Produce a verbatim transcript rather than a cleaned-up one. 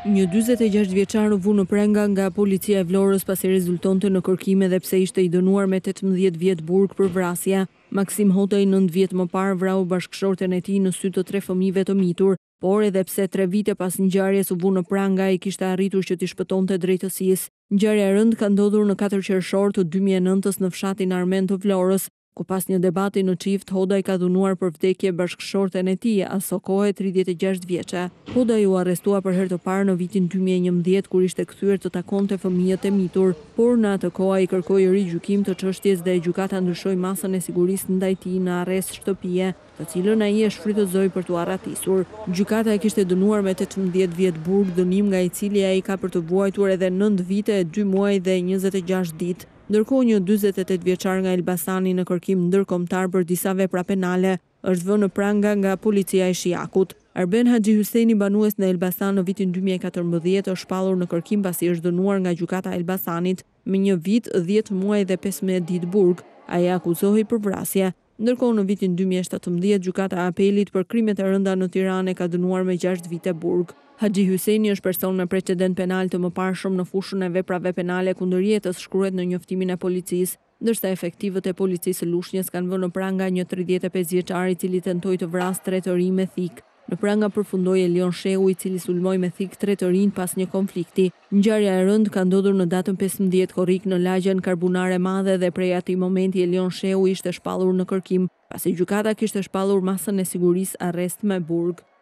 Një dyzet e gjashtë vjeçar u vu në prenga nga policia e Vlorës pasi rezultonte në kërkime dhe pse ishte i dënuar me tetëmbëdhjetë vjet burg për vrasje. Maksim Hodaj, nëntë vjet më parë, vrau bashkëshorten e tij në sy të tre fëmijëve të mitur, por edhe pse tre vite pas ngjarjes u vu në pranga, ai kishte arritur që t'i shpëtonte drejtësisë. Ngjarja e rëndë ka ndodhur në katër qershor të dy mijë e nëntës në fshatin Armen të Vlorës, ku pas një debati në çift, Hodaj ka dhunuar për vdekje bashkëshorten e tij, aso kohë tridhjetë e gjashtë vjeçe. Hodaj u arrestua për herë të parë në vitin dy mijë e njëmbëdhjetë kur ishte kthyer të takonte fëmijët e mitur, por në atë kohë ai kërkoi rigjykim të çështjes dhe gjykata ndryshoi masën e sigurisë ndaj tij në arrest shtëpie, të cilën ai e shfrytëzoi për t'u arratisur. Gjykata e kishte dënuar me tetëmbëdhjetë vjet burg, dënim nga i cili ai ka për të vuajtur edhe nëntë vite e dy muaj dhe njëzet e gjashtë ditë. Ndërkohë një dyzet e tetë vjeçar nga Elbasani në kërkim ndërkombëtar për disa vepra penale është vënë në pranga nga policia e Shijakut. Arben Haxhi Hyseni, banues në Elbasan në vitin dy mijë e katërmbëdhjetë, është shpallur në kërkim pasi është dënuar nga gjykata e Elbasanit me një vit, dhjetë muaj dhe pesëmbëdhjetë ditë burg. Ai akuzohej për vrasje. Ndërkohë në vitin dy mijë e shtatëmbëdhjetë gjykata e apelit për krimet e rënda në Tiranë ka dënuar me gjashtë vite burg. Haxhi Hyseni është person me precedent penal të mëparshëm në fushën e veprave penale kundër jetës, shkruhet në njoftimin e policisë, ndërsa efektivët e policisë së Lushnjës kanë vënë në pranga një tridhjetë e pesë vjeçar i cili tentoi të vrasë tre të rinj me thik. Në pranga përfundoi Elion Shehu, i cili sulmoi me thik tre të rinj pas një konflikti. Ngjarja e rëndë ka ndodhur në datën pesëmbëdhjetë korrik në lagjen Karbunare Madhe dhe prej atij momenti Elion Shehu ishte shpallur në kërkim, pasi gjykata kishte shpallur masën e sigurisë arrest me burg.